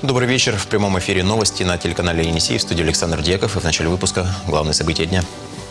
Добрый вечер. В прямом эфире новости на телеканале Енисей. В студии Александр Дьяков. И в начале выпуска главные события дня.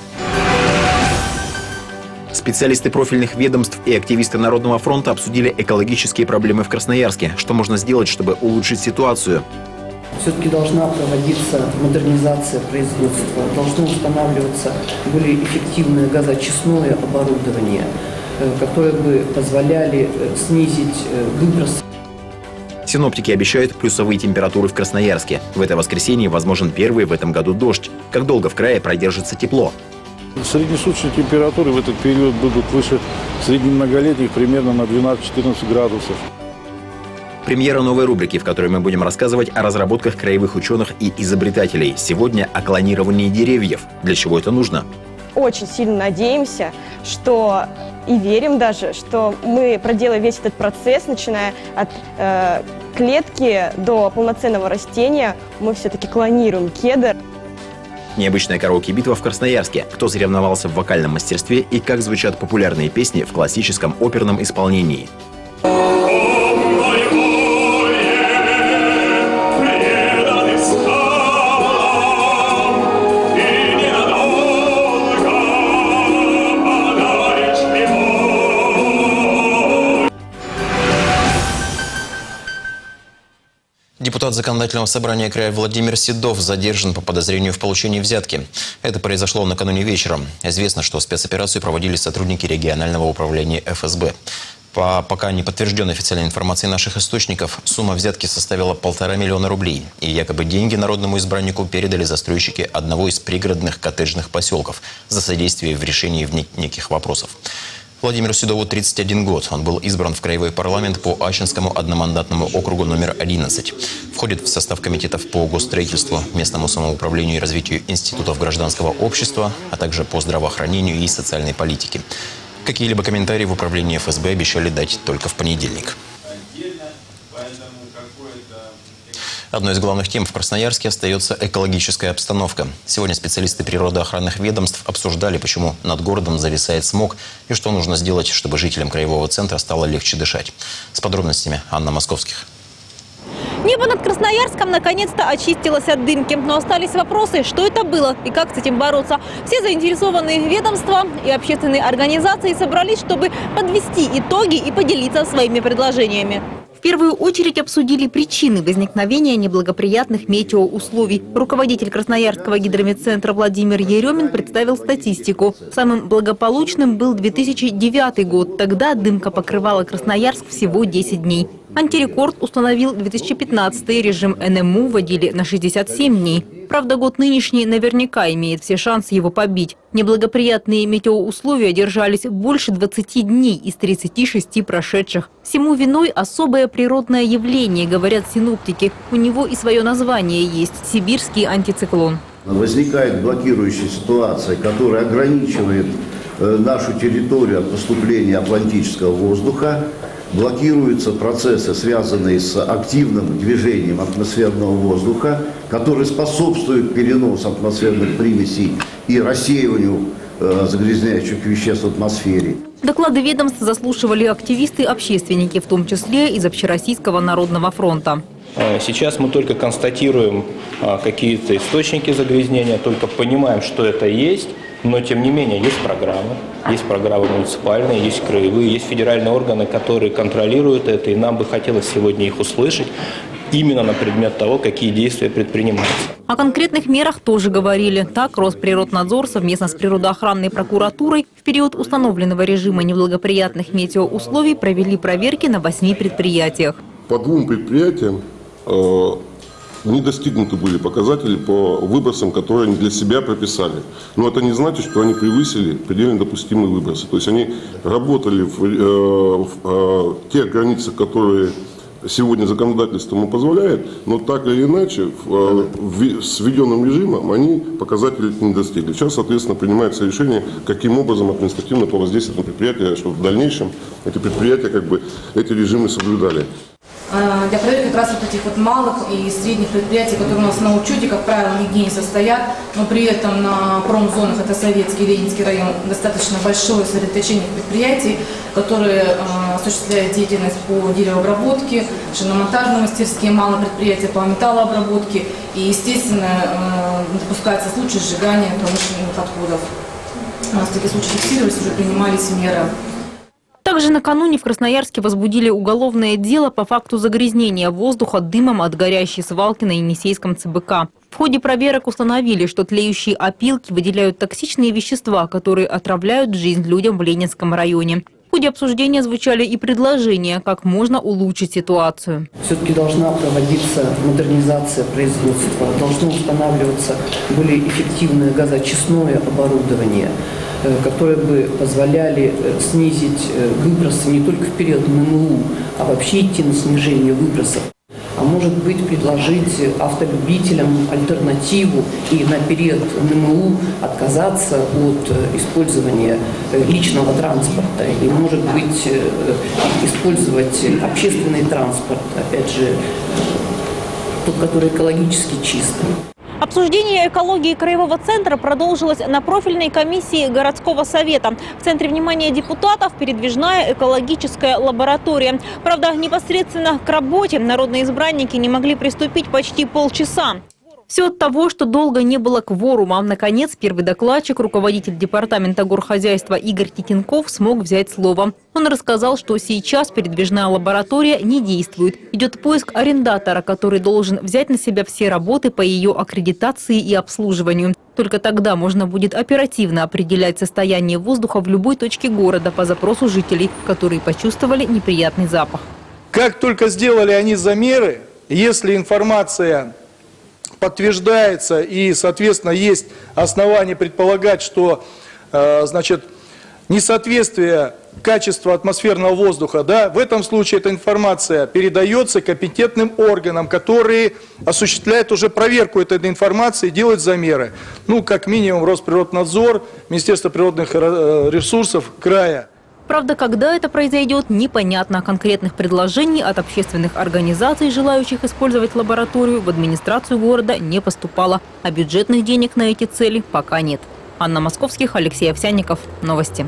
Специалисты профильных ведомств и активисты Народного фронта обсудили экологические проблемы в Красноярске. Что можно сделать, чтобы улучшить ситуацию? Все-таки должна проводиться модернизация производства, должно устанавливаться более эффективное газоочистное оборудование, которое бы позволяли снизить выброс. Синоптики обещают плюсовые температуры в Красноярске. В это воскресенье возможен первый в этом году дождь. Как долго в крае продержится тепло? Среднесуточные температуры в этот период будут выше среднемноголетних примерно на 12-14 градусов. Премьера новой рубрики, в которой мы будем рассказывать о разработках краевых ученых и изобретателей. Сегодня о клонировании деревьев. Для чего это нужно? Очень сильно надеемся, что и верим даже, что мы проделаем весь этот процесс, начиная от клетки до полноценного растения, мы все-таки клонируем кедр. Необычная караоке-битва в Красноярске. Кто соревновался в вокальном мастерстве и как звучат популярные песни в классическом оперном исполнении. Депутат Законодательного собрания края Владимир Седов задержан по подозрению в получении взятки. Это произошло накануне вечером. Известно, что спецоперацию проводили сотрудники регионального управления ФСБ. По пока не подтвержденной официальной информации наших источников, сумма взятки составила 1,5 миллиона рублей. И якобы деньги народному избраннику передали застройщики одного из пригородных коттеджных поселков за содействие в решении неких вопросов. Владимиру Седову 31 год. Он был избран в краевой парламент по Ачинскому одномандатному округу номер 11. Входит в состав комитетов по госстроительству, местному самоуправлению и развитию институтов гражданского общества, а также по здравоохранению и социальной политике. Какие-либо комментарии в управлении ФСБ обещали дать только в понедельник. Одной из главных тем в Красноярске остается экологическая обстановка. Сегодня специалисты природоохранных ведомств обсуждали, почему над городом зависает смог и что нужно сделать, чтобы жителям краевого центра стало легче дышать. С подробностями Анна Московских. Небо над Красноярском наконец-то очистилось от дымки. Но остались вопросы, что это было и как с этим бороться. Все заинтересованные ведомства и общественные организации собрались, чтобы подвести итоги и поделиться своими предложениями. В первую очередь обсудили причины возникновения неблагоприятных метеоусловий. Руководитель Красноярского гидрометцентра Владимир Еремин представил статистику. Самым благополучным был 2009 год. Тогда дымка покрывала Красноярск всего 10 дней. Антирекорд установил 2015. Режим НМУ вводили на 67 дней. Правда, год нынешний наверняка имеет все шансы его побить. Неблагоприятные метеоусловия держались больше 20 дней из 36 прошедших. Всему виной особое природное явление, говорят синоптики. У него и свое название есть – сибирский антициклон. Возникает блокирующая ситуация, которая ограничивает нашу территорию от поступления атлантического воздуха. Блокируются процессы, связанные с активным движением атмосферного воздуха, которые способствуют переносу атмосферных примесей и рассеиванию загрязняющих веществ в атмосфере. Доклады ведомств заслушивали активисты-общественники, в том числе из Общероссийского народного фронта. Сейчас мы только констатируем какие-то источники загрязнения, только понимаем, что это есть. Но, тем не менее, есть программы муниципальные, есть краевые, есть федеральные органы, которые контролируют это, и нам бы хотелось сегодня их услышать именно на предмет того, какие действия предпринимаются. О конкретных мерах тоже говорили. Так, Росприроднадзор совместно с природоохранной прокуратурой в период установленного режима неблагоприятных метеоусловий провели проверки на 8 предприятиях. По 2 предприятиям не достигнуты были показатели по выбросам, которые они для себя прописали. Но это не значит, что они превысили предельно допустимые выбросы. То есть они работали в тех границах, которые сегодня законодательство ему позволяет, но так или иначе с введенным режимом они показатели не достигли. Сейчас, соответственно, принимается решение, каким образом административно повоздействовать на предприятия, чтобы в дальнейшем эти предприятия эти режимы соблюдали. Для проверки как раз вот этих вот малых и средних предприятий, которые у нас на учете, как правило, нигде не состоят, но при этом на промзонах, это Советский и Ленинский район, достаточно большое сосредоточение предприятий, которые осуществляет деятельность по деревообработке, шиномонтажные мастерские, малые предприятия по металлообработке. И, естественно, допускается случай сжигания промышленных отходов. У нас такие случаи фиксировались, уже принимались меры. Также накануне в Красноярске возбудили уголовное дело по факту загрязнения воздуха дымом от горящей свалки на Енисейском ЦБК. В ходе проверок установили, что тлеющие опилки выделяют токсичные вещества, которые отравляют жизнь людям в Ленинском районе. В ходе обсуждения звучали и предложения, как можно улучшить ситуацию. Все-таки должна проводиться модернизация производства, должно устанавливаться более эффективное газоочистное оборудование, которые бы позволяли снизить выбросы не только в период НМУ, а вообще идти на снижение выбросов. А может быть, предложить автолюбителям альтернативу и на период НМУ отказаться от использования личного транспорта. И, может быть, использовать общественный транспорт, опять же, тот, который экологически чистый. Обсуждение экологии Краевого центра продолжилось на профильной комиссии городского совета. В центре внимания депутатов передвижная экологическая лаборатория. Правда, непосредственно к работе народные избранники не могли приступить почти полчаса. Все от того, что долго не было кворума. Наконец, первый докладчик, руководитель департамента горхозяйства Игорь Титенков, смог взять слово. Он рассказал, что сейчас передвижная лаборатория не действует. Идет поиск арендатора, который должен взять на себя все работы по ее аккредитации и обслуживанию. Только тогда можно будет оперативно определять состояние воздуха в любой точке города по запросу жителей, которые почувствовали неприятный запах. Как только сделали они замеры, если информация подтверждается и, соответственно, есть основания предполагать, что, несоответствие качества атмосферного воздуха, в этом случае эта информация передается компетентным органам, которые осуществляют уже проверку этой информации и делают замеры. Как минимум Росприроднадзор, Министерство природных ресурсов края. Правда, когда это произойдет, непонятно. Конкретных предложений от общественных организаций, желающих использовать лабораторию, в администрацию города не поступало. А бюджетных денег на эти цели пока нет. Анна Московских, Алексей Овсянников. Новости.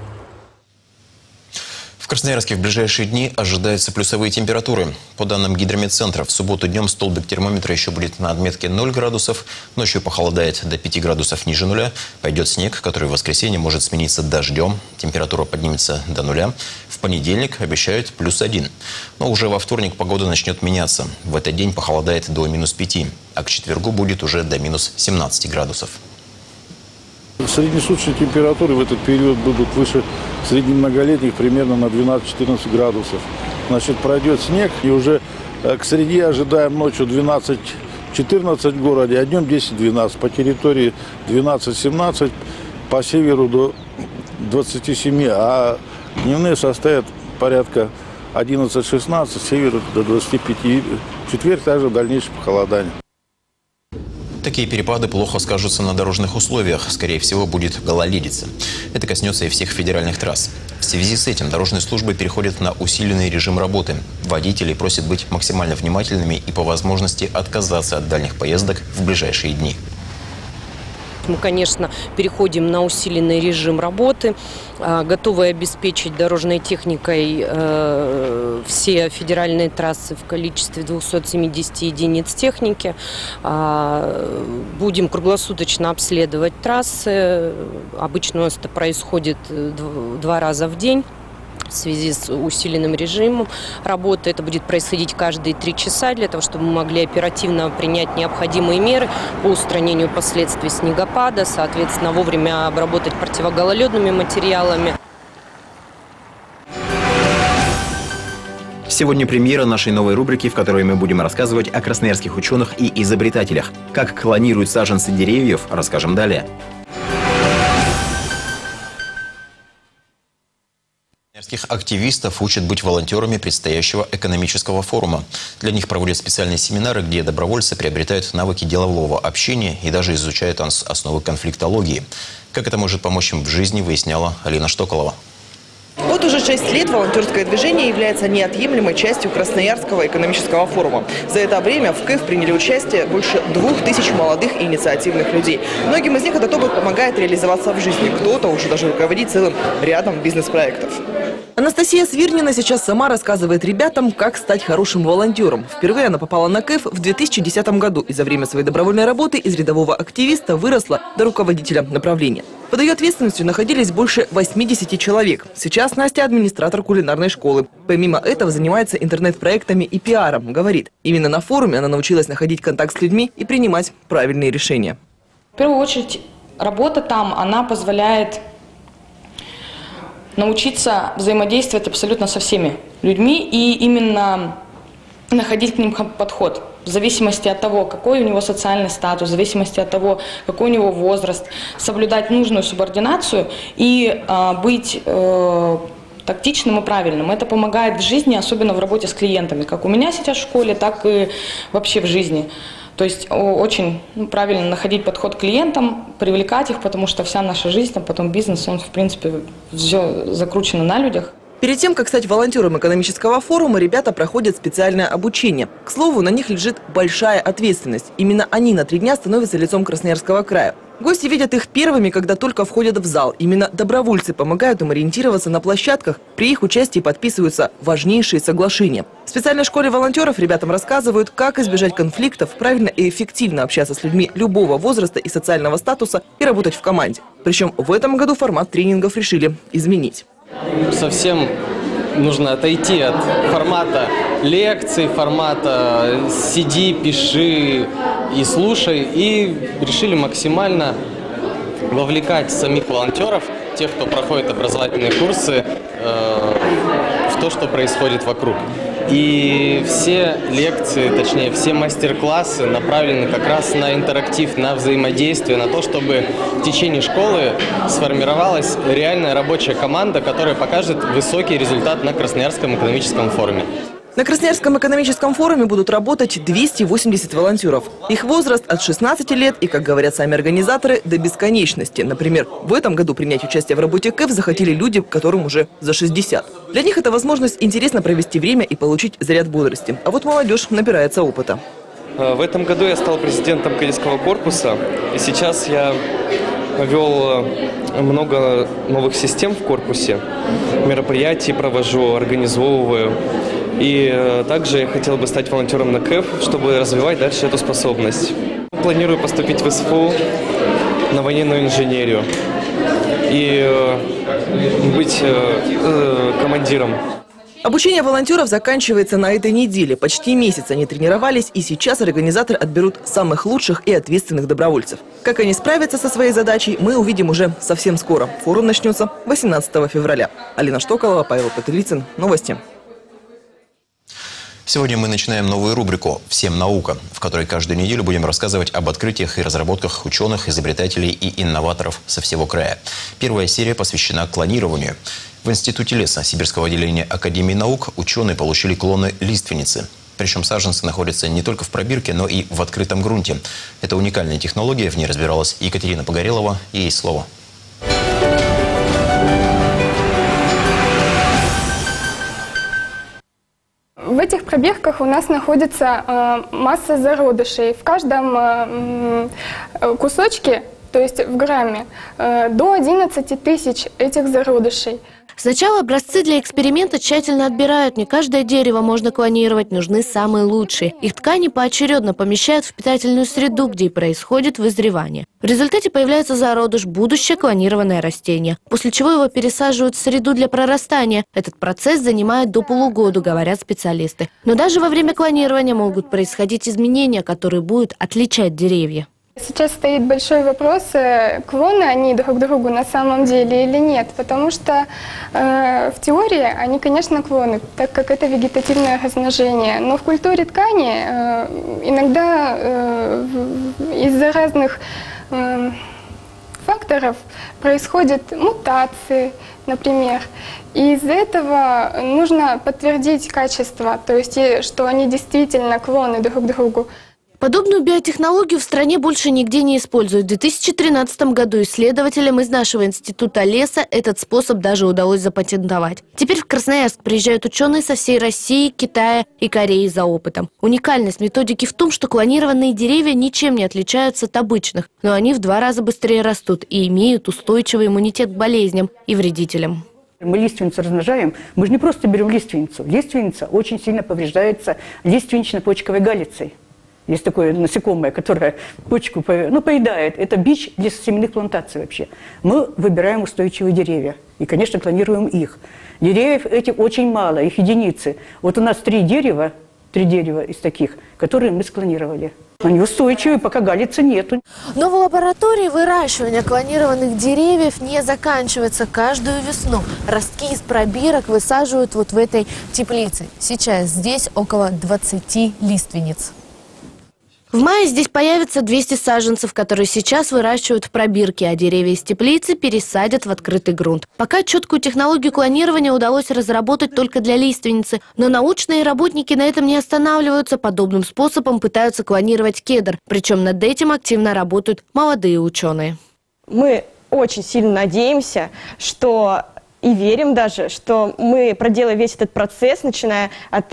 В Красноярске в ближайшие дни ожидаются плюсовые температуры. По данным Гидрометцентра, в субботу днем столбик термометра еще будет на отметке 0 градусов. Ночью похолодает до 5 градусов ниже нуля. Пойдет снег, который в воскресенье может смениться дождем. Температура поднимется до нуля. В понедельник обещают +1. Но уже во вторник погода начнет меняться. В этот день похолодает до -5. А к четвергу будет уже до -17 градусов. Среднесуточные температуры в этот период будут выше среднемноголетних примерно на 12-14 градусов. Пройдет снег, и уже к среде ожидаем ночью 12-14 в городе, а днем 10-12. По территории 12-17, по северу до 27, а дневные составят порядка 11-16, с севера до 25. В четверг также дальнейшее похолодание. Такие перепады плохо скажутся на дорожных условиях. Скорее всего, будет гололедица. Это коснется и всех федеральных трасс. В связи с этим дорожные службы переходят на усиленный режим работы. Водителей просят быть максимально внимательными и по возможности отказаться от дальних поездок в ближайшие дни. Мы, конечно, переходим на усиленный режим работы, готовы обеспечить дорожной техникой все федеральные трассы в количестве 270 единиц техники. Будем круглосуточно обследовать трассы. Обычно у нас это происходит 2 раза в день. В связи с усиленным режимом работы это будет происходить каждые 3 часа для того, чтобы мы могли оперативно принять необходимые меры по устранению последствий снегопада, соответственно, вовремя обработать противогололедными материалами. Сегодня премьера нашей новой рубрики, в которой мы будем рассказывать о красноярских ученых и изобретателях. Как клонируют саженцы деревьев, расскажем далее. Красноярских активистов учат быть волонтерами предстоящего экономического форума. Для них проводят специальные семинары, где добровольцы приобретают навыки делового общения и даже изучают основы конфликтологии. Как это может помочь им в жизни, выясняла Алина Штоколова. Вот уже 6 лет волонтерское движение является неотъемлемой частью Красноярского экономического форума. За это время в КЭФ приняли участие больше 2000 молодых и инициативных людей. Многим из них этот опыт помогает реализоваться в жизни. Кто-то уже даже руководит целым рядом бизнес-проектов. Анастасия Свирнина сейчас сама рассказывает ребятам, как стать хорошим волонтером. Впервые она попала на КЭФ в 2010 году и за время своей добровольной работы из рядового активиста выросла до руководителя направления. Под ее ответственностью находились больше 80 человек. Сейчас Настя администратор кулинарной школы. Помимо этого занимается интернет-проектами и пиаром. Говорит, именно на форуме она научилась находить контакт с людьми и принимать правильные решения. В первую очередь, работа там, она позволяет научиться взаимодействовать абсолютно со всеми людьми и именно находить к ним подход. В зависимости от того, какой у него социальный статус, в зависимости от того, какой у него возраст, соблюдать нужную субординацию и быть тактичным и правильным. Это помогает в жизни, особенно в работе с клиентами, как у меня сейчас в школе, так и вообще в жизни. То есть очень правильно находить подход к клиентам, привлекать их, потому что вся наша жизнь, а потом бизнес, он в принципе все закручено на людях. Перед тем, как стать волонтером экономического форума, ребята проходят специальное обучение. К слову, на них лежит большая ответственность. Именно они на 3 дня становятся лицом Красноярского края. Гости видят их первыми, когда только входят в зал. Именно добровольцы помогают им ориентироваться на площадках. При их участии подписываются важнейшие соглашения. В специальной школе волонтеров ребятам рассказывают, как избежать конфликтов, правильно и эффективно общаться с людьми любого возраста и социального статуса и работать в команде. Причем в этом году формат тренингов решили изменить. Совсем нужно отойти от формата лекций, формата «сиди, пиши и слушай». И решили максимально вовлекать самих волонтеров, тех, кто проходит образовательные курсы, в то, что происходит вокруг. И все лекции, точнее, все мастер-классы направлены как раз на интерактив, на взаимодействие, на то, чтобы в течение школы сформировалась реальная рабочая команда, которая покажет высокий результат на Красноярском экономическом форуме. На Красноярском экономическом форуме будут работать 280 волонтеров. Их возраст от 16 лет и, как говорят сами организаторы, до бесконечности. Например, в этом году принять участие в работе КЭФ захотели люди, которым уже за 60. Для них это возможность интересно провести время и получить заряд бодрости. А вот молодежь набирается опыта. В этом году я стал президентом кадетского корпуса, и сейчас я ввел много новых систем в корпусе, мероприятий провожу, организовываю. И также я хотел бы стать волонтером на КЭФ, чтобы развивать дальше эту способность. Планирую поступить в СФУ на военную инженерию и быть командиром. Обучение волонтеров заканчивается на этой неделе. Почти месяц они тренировались, и сейчас организаторы отберут самых лучших и ответственных добровольцев. Как они справятся со своей задачей, мы увидим уже совсем скоро. Форум начнется 18 февраля. Алина Штоколова, Павел Петрицын. Новости. Сегодня мы начинаем новую рубрику «Всем наука», в которой каждую неделю будем рассказывать об открытиях и разработках ученых, изобретателей и инноваторов со всего края. Первая серия посвящена клонированию. В Институте леса Сибирского отделения Академии наук ученые получили клоны лиственницы. Причем саженцы находятся не только в пробирке, но и в открытом грунте. Это уникальная технология, в ней разбиралась Екатерина Погорелова, и ей слово. В этих пробирках у нас находится масса зародышей. В каждом кусочке, то есть в грамме, до 11 тысяч этих зародышей. Сначала образцы для эксперимента тщательно отбирают. Не каждое дерево можно клонировать, нужны самые лучшие. Их ткани поочередно помещают в питательную среду, где и происходит вызревание. В результате появляется зародыш, будущее клонированное растение, после чего его пересаживают в среду для прорастания. Этот процесс занимает до полугода, говорят специалисты. Но даже во время клонирования могут происходить изменения, которые будут отличать деревья. Сейчас стоит большой вопрос, клоны они друг другу на самом деле или нет, потому что в теории они, конечно, клоны, так как это вегетативное размножение, но в культуре ткани иногда из-за разных факторов происходят мутации, например, и из-за этого нужно подтвердить качество, то есть что они действительно клоны друг другу. Подобную биотехнологию в стране больше нигде не используют. В 2013 году исследователям из нашего института леса этот способ даже удалось запатентовать. Теперь в Красноярск приезжают ученые со всей России, Китая и Кореи за опытом. Уникальность методики в том, что клонированные деревья ничем не отличаются от обычных, но они в 2 раза быстрее растут и имеют устойчивый иммунитет к болезням и вредителям. Мы лиственницу размножаем, мы же не просто берем лиственницу. Лиственница очень сильно повреждается лиственнично-почковой галицей. Есть такое насекомое, которое почку поедает. Это бич для семенных плантаций вообще. Мы выбираем устойчивые деревья и, конечно, клонируем их. Деревьев этих очень мало, их единицы. Вот у нас 3 дерева из таких, которые мы склонировали. Они устойчивые, пока галицы нету. Но в лаборатории выращивание клонированных деревьев не заканчивается каждую весну. Ростки из пробирок высаживают вот в этой теплице. Сейчас здесь около 20 лиственниц. В мае здесь появится 200 саженцев, которые сейчас выращивают в пробирке, а деревья из теплицы пересадят в открытый грунт. Пока четкую технологию клонирования удалось разработать только для лиственницы, но научные работники на этом не останавливаются. Подобным способом пытаются клонировать кедр, причем над этим активно работают молодые ученые. Мы очень сильно надеемся, что и верим даже, что мы проделаем весь этот процесс, начиная от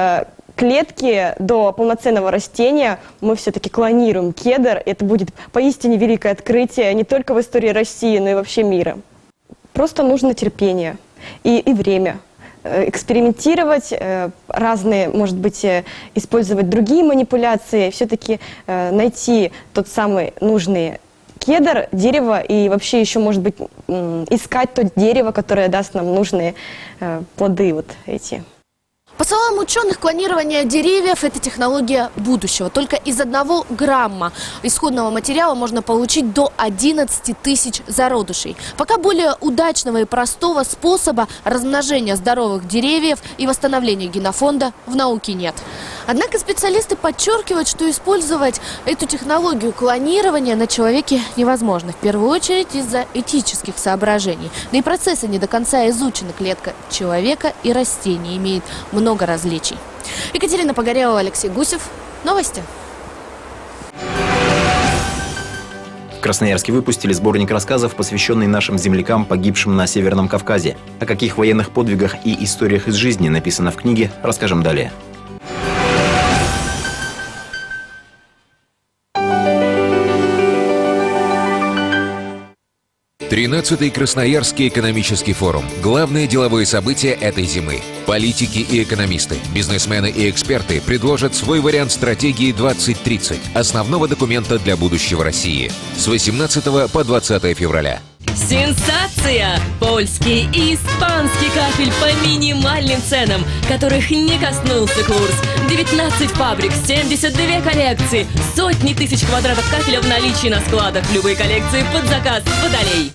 клетки до полноценного растения, мы все-таки клонируем кедр. Это будет поистине великое открытие не только в истории России, но и вообще мира. Просто нужно терпение и время. Экспериментировать, разные, может быть, использовать другие манипуляции, все-таки найти тот самый нужный кедр, дерево и вообще еще, может быть, искать то дерево, которое даст нам нужные плоды вот эти. По словам ученых, клонирование деревьев – это технология будущего. Только из 1 грамма исходного материала можно получить до 11 тысяч зародышей. Пока более удачного и простого способа размножения здоровых деревьев и восстановления генофонда в науке нет. Однако специалисты подчеркивают, что использовать эту технологию клонирования на человеке невозможно. В первую очередь из-за этических соображений. Да и процессы не до конца изучены. Клетка человека и растения имеет много различий. Екатерина Погорелова, Алексей Гусев. Новости. В Красноярске выпустили сборник рассказов, посвященный нашим землякам, погибшим на Северном Кавказе. О каких военных подвигах и историях из жизни написано в книге, расскажем далее. 13-й Красноярский экономический форум. Главное деловое событие этой зимы. Политики и экономисты, бизнесмены и эксперты предложат свой вариант стратегии 2030, основного документа для будущего России. С 18 по 20 февраля. Сенсация! Польский и испанский кафель по минимальным ценам, которых не коснулся курс. 19 фабрик, 72 коллекции, сотни тысяч квадратов кафеля в наличии на складах. Любые коллекции под заказ Водолей.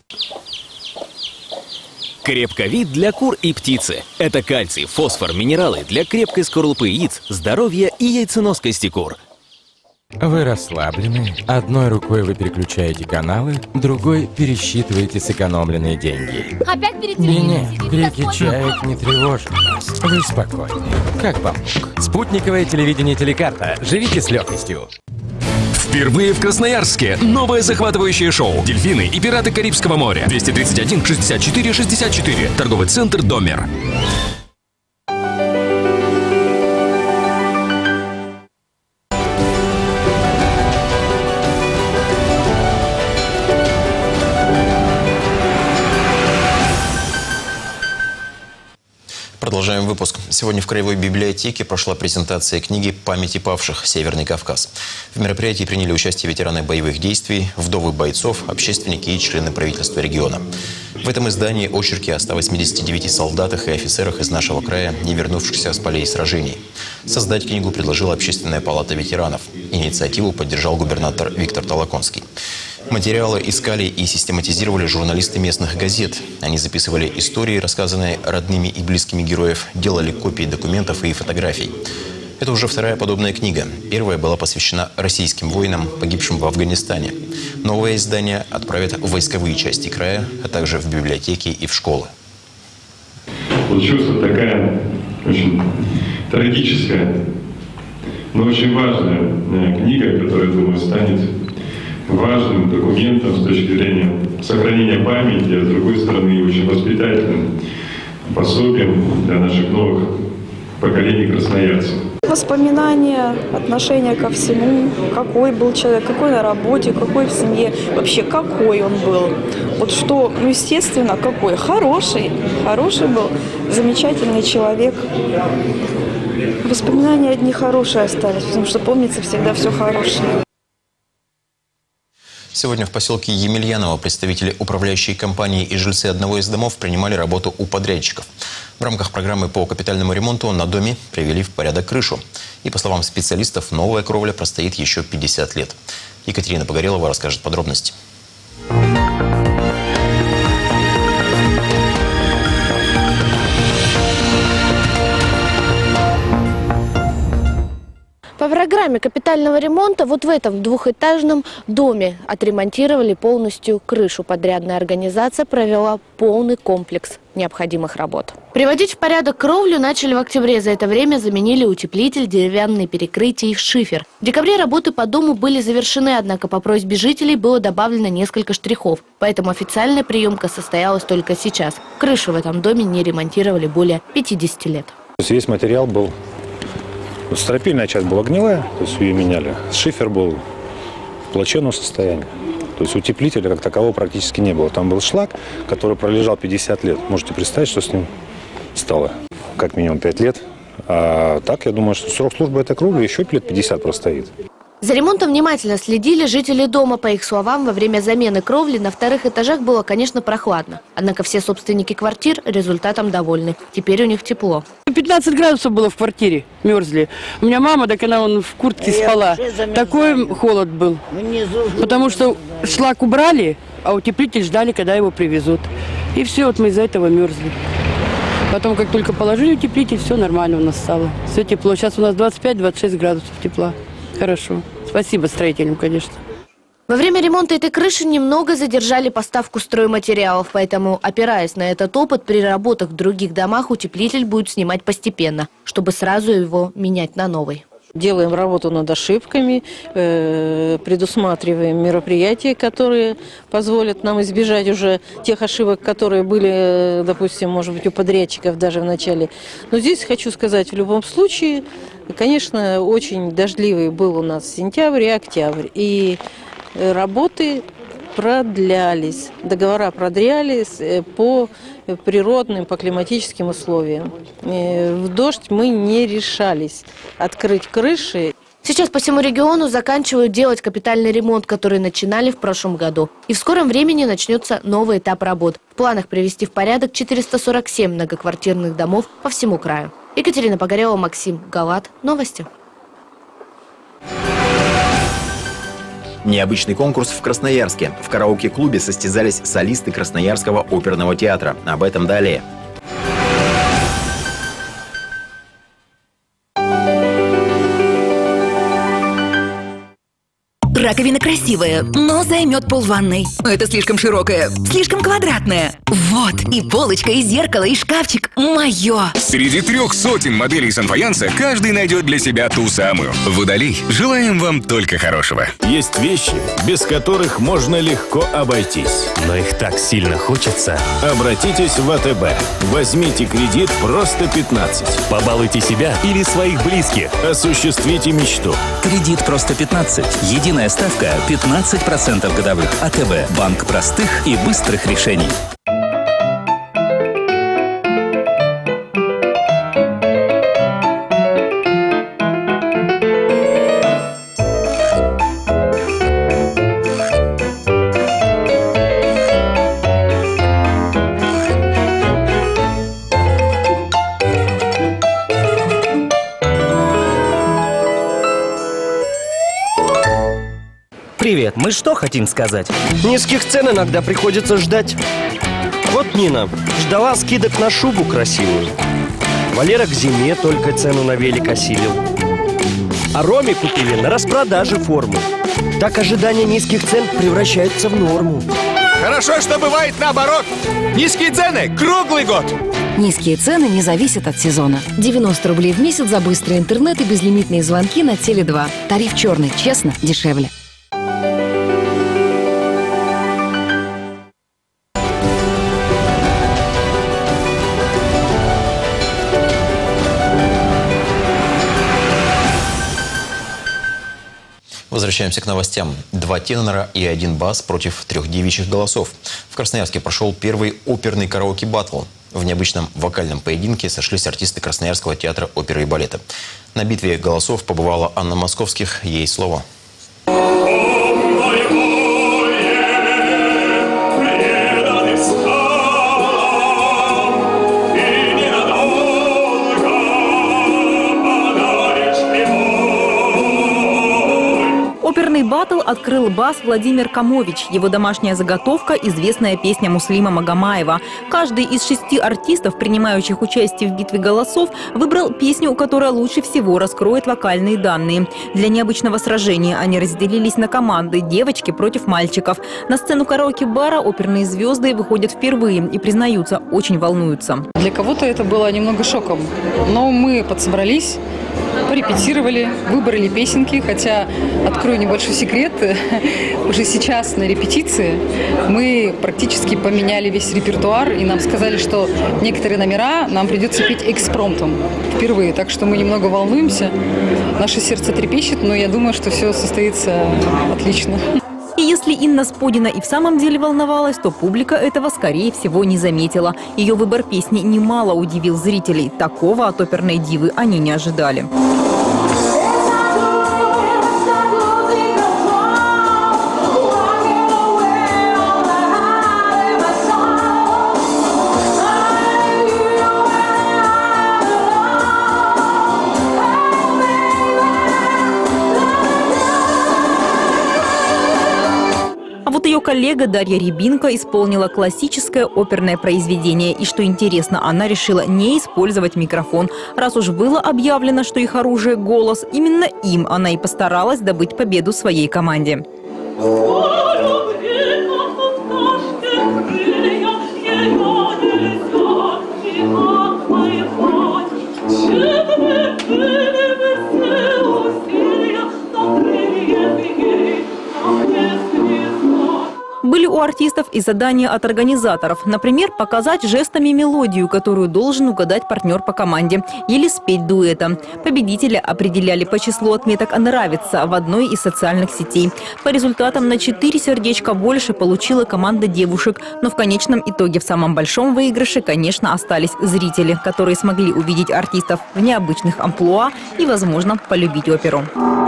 Крепковид для кур и птицы. Это кальций, фосфор, минералы для крепкой скорлупы яиц, здоровья и яйценоскости кур. Вы расслаблены. Одной рукой вы переключаете каналы, другой пересчитываете сэкономленные деньги. Опять перед Не-не, крики чаек не тревожат нас. Вы спокойны. Как бамбук. Спутниковое телевидение телекарта. Живите с легкостью. Впервые в Красноярске новое захватывающее шоу «Дельфины и пираты Карибского моря». 231 64 64. Торговый центр «Домер». Продолжаем выпуск. Сегодня в Краевой библиотеке прошла презентация книги «Памяти павших. Северный Кавказ». В мероприятии приняли участие ветераны боевых действий, вдовы бойцов, общественники и члены правительства региона. В этом издании очерки о 189 солдатах и офицерах из нашего края, не вернувшихся с полей сражений. Создать книгу предложила Общественная палата ветеранов. Инициативу поддержал губернатор Виктор Толоконский. Материалы искали и систематизировали журналисты местных газет. Они записывали истории, рассказанные родными и близкими героев, делали копии документов и фотографий. Это уже вторая подобная книга. Первая была посвящена российским воинам, погибшим в Афганистане. Новое издание отправят в войсковые части края, а также в библиотеки и в школы. Получилась вот такая очень трагическая Но очень важная книга, которая, думаю, станет важным документом с точки зрения сохранения памяти, а с другой стороны очень воспитательным пособием для наших новых поколений красноярцев. Воспоминания, отношение ко всему, какой был человек, какой на работе, какой в семье, вообще какой он был. Вот что, ну естественно, какой. Хороший был, замечательный человек. Воспоминания одни хорошие остались, потому что помнится всегда все хорошее. Сегодня в поселке Емельяново представители управляющей компании и жильцы одного из домов принимали работу у подрядчиков. В рамках программы по капитальному ремонту на доме привели в порядок крышу. И, по словам специалистов, новая кровля простоит еще 50 лет. Екатерина Погорелова расскажет подробности. По программе капитального ремонта вот в этом двухэтажном доме отремонтировали полностью крышу. Подрядная организация провела полный комплекс необходимых работ. Приводить в порядок кровлю начали в октябре. За это время заменили утеплитель, деревянные перекрытия и шифер. В декабре работы по дому были завершены, однако по просьбе жителей было добавлено несколько штрихов. Поэтому официальная приемка состоялась только сейчас. Крышу в этом доме не ремонтировали более 50 лет. Весь материал был... Стропильная часть была гнилая, то есть ее меняли. Шифер был в плачевном состоянии. То есть утеплителя как такового практически не было. Там был шлак, который пролежал 50 лет. Можете представить, что с ним стало? Как минимум 5 лет. А так, я думаю, что срок службы этой кровли еще лет 50 простоит. За ремонтом внимательно следили жители дома. По их словам, во время замены кровли на вторых этажах было, конечно, прохладно. Однако все собственники квартир результатом довольны. Теперь у них тепло. 15 градусов было в квартире, мерзли. У меня мама, так она в куртке спала. Такой холод был. Потому что шлак убрали, а утеплитель ждали, когда его привезут. И все, вот мы из-за этого мерзли. Потом, как только положили утеплитель, все нормально у нас стало. Все тепло. Сейчас у нас 25-26 градусов тепла. Хорошо. Спасибо строителям, конечно. Во время ремонта этой крыши немного задержали поставку стройматериалов, поэтому, опираясь на этот опыт, при работах в других домах утеплитель будет снимать постепенно, чтобы сразу его менять на новый. Делаем работу над ошибками, предусматриваем мероприятия, которые позволят нам избежать уже тех ошибок, которые были, допустим, может быть, у подрядчиков даже в начале. Но здесь хочу сказать, в любом случае, конечно, очень дождливый был у нас сентябрь и октябрь. И работы продлялись, договора продлялись по природным, по климатическим условиям. В дождь мы не решались открыть крыши. Сейчас по всему региону заканчивают делать капитальный ремонт, который начинали в прошлом году. И в скором времени начнется новый этап работ. В планах привести в порядок 447 многоквартирных домов по всему краю. Екатерина Погорелова, Максим Галат. Новости. Необычный конкурс в Красноярске. В караоке-клубе состязались солисты Красноярского оперного театра. Об этом далее. Раковина красивая, но займет полванной. Это слишком широкая, слишком квадратная. Вот, и полочка, и зеркало, и шкафчик. Мое! Среди 300 моделей санфаянса каждый найдет для себя ту самую. Водолей, желаем вам только хорошего. Есть вещи, без которых можно легко обойтись. Но их так сильно хочется. Обратитесь в АТБ. Возьмите кредит просто 15. Побалуйте себя или своих близких. Осуществите мечту. Кредит просто 15. Единая ставка 15% годовых. АТБ. Банк простых и быстрых решений. Привет, мы что хотим сказать? Низких цен иногда приходится ждать. Вот Нина ждала скидок на шубу красивую. Валера к зиме только цену на велик осилил. А Роме купили на распродаже форму. Так ожидание низких цен превращается в норму. Хорошо, что бывает наоборот. Низкие цены круглый год. Низкие цены не зависят от сезона. 90 рублей в месяц за быстрый интернет и безлимитные звонки на Теле2. Тариф черный, честно, дешевле. Возвращаемся к новостям. 2 тенора и 1 бас против 3 девичьих голосов. В Красноярске прошел первый оперный караоке-баттл. В необычном вокальном поединке сошлись артисты Красноярского театра оперы и балета. На битве голосов побывала Анна Московских. Ей слово. Оперный баттл открыл бас Владимир Камович. Его домашняя заготовка – известная песня Муслима Магомаева. Каждый из 6 артистов, принимающих участие в битве голосов, выбрал песню, которая лучше всего раскроет вокальные данные. Для необычного сражения они разделились на команды «Девочки против мальчиков». На сцену караоке-бара оперные звезды выходят впервые и, признаются, очень волнуются. Для кого-то это было немного шоком, но мы подсобрались, порепетировали, выбрали песенки, хотя, открою небольшой секрет, уже сейчас на репетиции мы практически поменяли весь репертуар, и нам сказали, что некоторые номера нам придется петь экспромтом впервые, так что мы немного волнуемся, наше сердце трепещет, но я думаю, что все состоится отлично. И если Инна Сподина и в самом деле волновалась, то публика этого, скорее всего, не заметила. Ее выбор песни немало удивил зрителей. Такого от оперной дивы они не ожидали. Ее коллега Дарья Рябинко исполнила классическое оперное произведение. И что интересно, она решила не использовать микрофон. Раз уж было объявлено, что их оружие – голос, именно им она и постаралась добыть победу своей команде. Были у артистов и задания от организаторов. Например, показать жестами мелодию, которую должен угадать партнер по команде, или спеть дуэтом. Победителя определяли по числу отметок «Нравится» в одной из социальных сетей. По результатам на 4 сердечка больше получила команда девушек. Но в конечном итоге в самом большом выигрыше, конечно, остались зрители, которые смогли увидеть артистов в необычных амплуа и, возможно, полюбить оперу.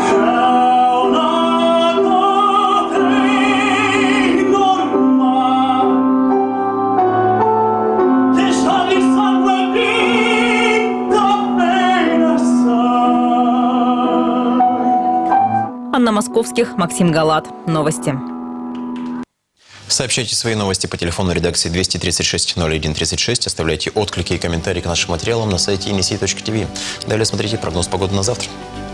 Анна Московских, Максим Галат. Новости. Сообщайте свои новости по телефону редакции 236 01 36. Оставляйте отклики и комментарии к нашим материалам на сайте nsi.tv. Далее смотрите прогноз погоды на завтра.